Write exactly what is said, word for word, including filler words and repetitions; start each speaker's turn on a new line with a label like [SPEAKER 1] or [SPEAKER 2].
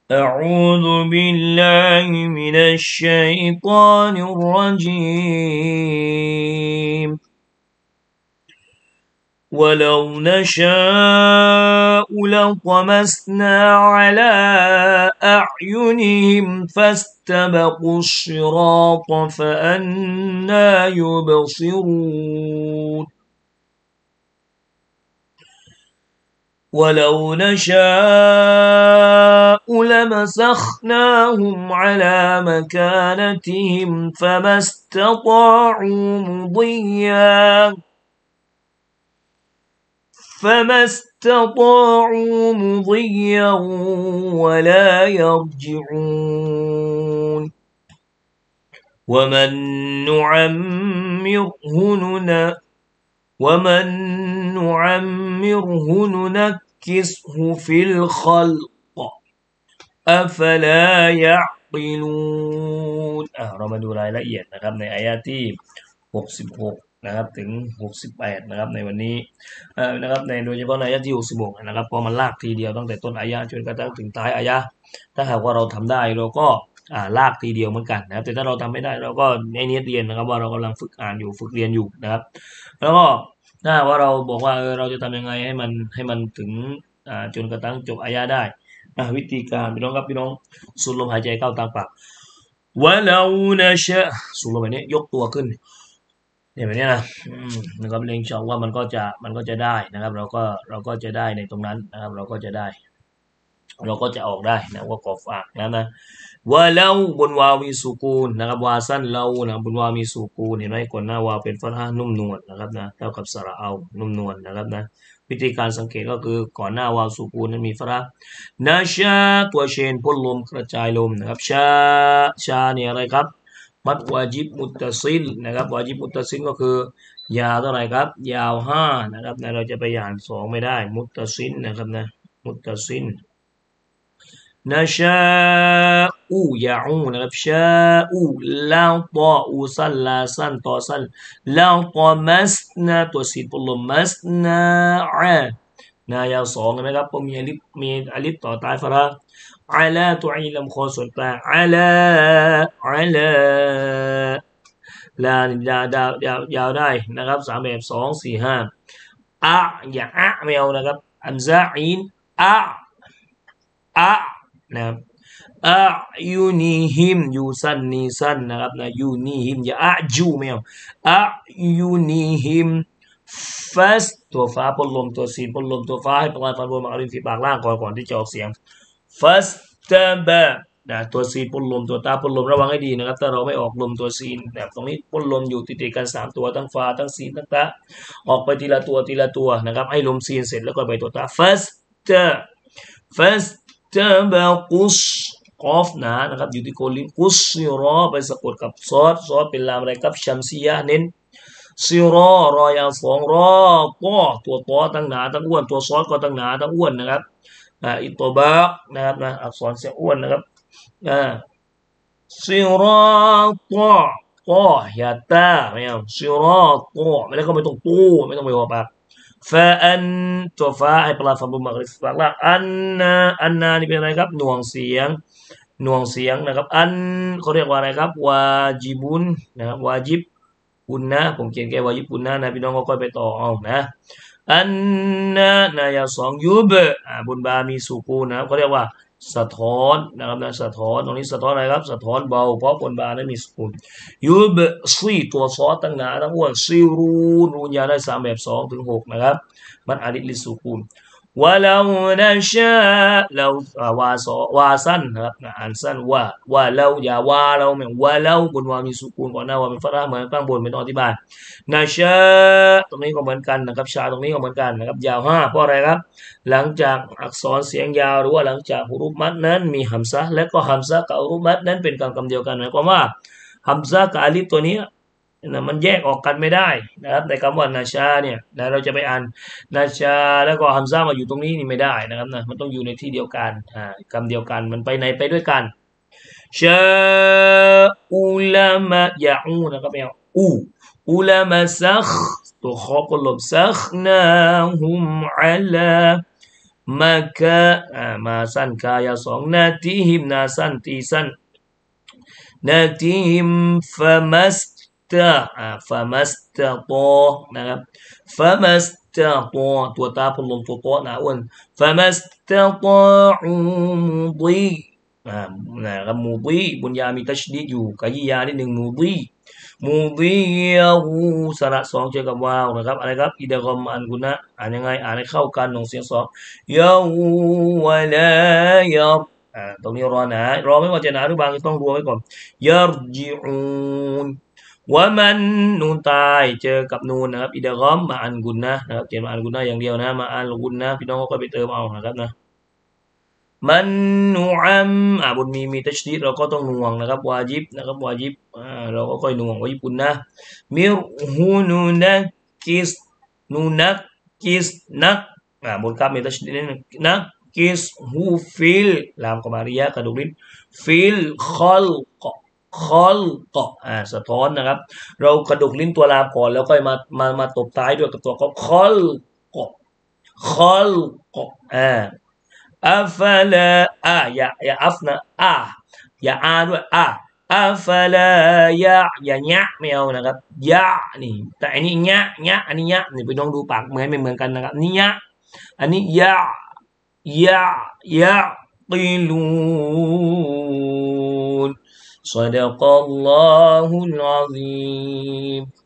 [SPEAKER 1] أعوذ بالله من الشيطان الرجيم ولو نشاء لطمسنا على أعينهم فاستبقوا الصراط فأنى يبصرون ولو نشاء لمسخناهم على مكانتهم فما استطاعوا مضيا فما استطاعوا مضيا ولا يرجعون ومن نعمره نن ومن نعمره ننكسه في الخلق أفلا يعقلون อ่ะเรามาดูรายละเอียดนะครับในอายะที่หกสิบหกนะครับถึงหกสิบแปดนะครับในวันนี้เอ่อนะครับในโดยเฉพาะในอายะที่หกสิบหกนะครับพอมันลากทีเดียวตั้งแต่ต้นอายะจนกระทั่งถึงท้ายอายะถ้าหากว่าเราทำได้เราก็อ่าลากทีเดียวเหมือนกันนะครับแต่ถ้าเราทำไม่ได้เราก็ในนี้เรียนนะครับว่าเรากำลังฝึกอ่านอยู่ฝึกเรียนอยู่นะครับแล้วก็ถ้าว่าเราบอกว่าเออเราจะทำยังไงให้มันให้มันถึงอ่าจนกระทั่งจบอายะได้วิธีการพี่น้องครับพี่น้องสูดลมหายใจเข้าตามปากวะลานะชะสูดลมแบบนี้ยกตัวขึ้นเนี่ยแบบนี้นะนะครับอินชาอัลลอฮ์มันก็จะมันก็จะได้นะครับเราก็เราก็จะได้ในตรงนั้นนะครับเราก็จะได้เราก็จะออกได้นะว่ากอฟากนะนะว่าเล่าบนวามีสุกูนนะครับวาสั้นเล่านะบนวามีสุกูนเห็นไหมก่อนหน้าวาเป็นฟัตฮะนุ่มนวลนะครับนะเท่ากับสระเอานุ่มนวลนะครับนะวิธีการสังเกตก็คือก่อนหน้าวาสุกูนนั้นมีฟัตฮะนาชาตัวเชนพ่นลมกระจายลมนะครับชาชาเนี่ยอะไรครับมัดวาจิบมุตตะซิลนะครับวาจิบมุตตะซิลก็คือยาวเท่าไหร่ครับยาวห้านะครับนะเราจะไปอ่านสองไม่ได้มุตตะซินนะครับนะมุตตะซินนะชาอูยาอูนะครับชาอูลาตออูซันลาซันตอซันลาตอมัสนาตัวสีปุลมัสนาอะนายาวสองนะครับผมมีอลิฟมีอลิฟต่อตายฟะระอัลาตัวอีลำคอส่วนกลางอัลาอัลาลายาวยาวยาวยาวได้นะครับสามแบบสองสี่ห้าอะอย่าอะไม่เอานะครับอันซาอินอะอะนะครับอะยูนีฮิมยูซันนีซันนะครับนะยูนีฮิมอย่าอะจูไม่เอาอะยูนีฮิมฟัสตัวฟ้าปนลมตัวซีนปนลมตัวฟ้าให้ประมาณฟันบนมารินฝีปากล่างก่อนก่อนที่จะออกเสียงฟัสตาบะนะตัวซีนปนลมตัวตาปนลมระวังให้ดีนะครับถ้าเราไม่ออกลมตัวซีนแบบตรงนี้ปนลมอยู่ติดๆกันสามตัวทั้งฟ้าทั้งซีนทั้งตาออกไปทีละตัวทีละตัวนะครับให้ลมซีนเสร็จแล้วก็ไปตัวตาฟัสตาฟัสตาบะกุสกอฟนะนะครับอยู่ที่โคลินกุสซิรอไปสะกดกับซอสซอสเป็นลามอะไรครับชัมซียะเน้นซิรอรอยาสองรอก็ตัวตอตั้งหนาตั้งอ้วนตัวซอสก็ตั้งหนาตั้งอ้วนนะครับอ่าอิตบะนะครับนะอักษรเสียงอ้วนนะครับอ่าซิรอตอก็ยาตาไม่เอาซิรอตอไม่ได้ก็ไม่ต้องตู้ไม่ต้องไปหัวปากฟาอันตัวฟ้าไอ้ปลาฟันบุมากริฟปากละอันนาอันนานี่เป็นอะไรครับหน่วงเสียงหน่วงเสียงนะครับอันเขาเรียกว่าอะไรครับวาจิบุนนะครับวาจิบปุณนะผมเขียนแค่วาจิบปุณนะนะพี่น้องก็ค่อยไปต่อเอานะอันนะนายาสองยูเบอ่าบนบามีสุกูนะเขาเรียกว่าสะท้อนนะครับนะสะท้อนตรงนี้สะท้อนอะไรครับสะท้อนเบาเพราะบนบานั้นมีสุกูยูเบซีตัวซอตั้งหนาตั้งอ้วนซิรูนรูนยาได้สามแบบสองถึงหกนะครับมันอาลิลิสุกูนว่าเรานะชาเราวาสวาสั้นครับอ่านสั้นว่าว่าเราอย่าว่าเราเหมือนว่าเราบนวามีสุกูนก่อนหน้าว่าเป็นฟะเหมือนข้างบนเป็นอธิบายนะชาตรงนี้ก็เหมือนกันนะครับชาตรงนี้ก็เหมือนกันนะครับยาวห้าเพราะอะไรครับหลังจากอักษรเสียงยาวหรือว่าหลังจากฮุรุฟมัดนั้นมีฮัมซะและก็ฮัมซะกับฮุรุฟมัดนั้นเป็นคำคำเดียวกันหมายความว่าฮัมซะกับอาลิฟตัวนี้นะมันแยกออกกันไม่ได้นะครับในคำว่านาชาเนี่ยนะเราจะไปอ่านนาชาแล้วก็ฮัมซะมาอยู่ตรงนี้นี่ไม่ได้นะครับนะมันต้องอยู่ในที่เดียวกันอ่าคำเดียวกันมันไปไหนไปด้วยกันชาอุลามะยาอูนะครับไม่เอาอูอุลามะซักตัวขอปลบซักนาฮุมอัลามากะอ่ามาสั้นกายาสองนาทีหิมนาสั้นตีสั้นนาทีหิมฟะมัสตะอ่าฟะมัสตะตอนะครับฟะมัสตะตอตัวตาพลงตัวโตนะอ้วนฟะมัสตะตออูมุดีอ่านะครับมุดีบุญญามีตัชดีดอยู่กายยานิดหนึ่งมุดีมุดียาหูสระสองเจอกับวาวนะครับอะไรครับอิดะกอมอันกุนะอ่านยังไงอ่านให้เข้ากันของเสียงสองยาหูวะลายาอ่าตรงนี้รอนะรอไม่ว่าจะหนาหรือบางต้องรวมไว้ก่อนยารจิอูนว่ามันนูนตายเจอกับนูนนะครับอิดะกอมมาอันกุนนะนะครับเขียนมาอันกุนนะอย่างเดียวนะมาอันกุนนะพี่น้องก็ไปเติมเอานะครับนะมันนูอัมอ่าบนมีมีตัชดีดเราก็ต้องน่วงนะครับวาจิบนะครับวาจิบอ่าเราก็ค่อยน่วงวาจิบกุนนะมิรฮูนูนักกิสนูนักกิสนักอ่าบนกับมีตัชดีดนักกิสฮูฟิลลามกอมาริยะกระดูกลิ้นฟิลคอลกคอลกอ่าสะท้อนนะครับเรากระดูกลิ้นตัวลามก่อนแล้วค่อยมามามาตบท้ายด้วยกับตัวก็คอลกคอลกอ่า อัฟลาอ่าอย่าอย่าอัฟนะอ่าอย่าอาด้วยอ่าอัฟลายะอย่าญะไม่เอานะครับยะนี่แต่อันนี้ญะญะอันนี้ญะนี่ไปลองดูปากเหมือนไม่เหมือนกันนะครับนี่ญะอันนี้ยะยะยะกิลูน صدق الله العظيم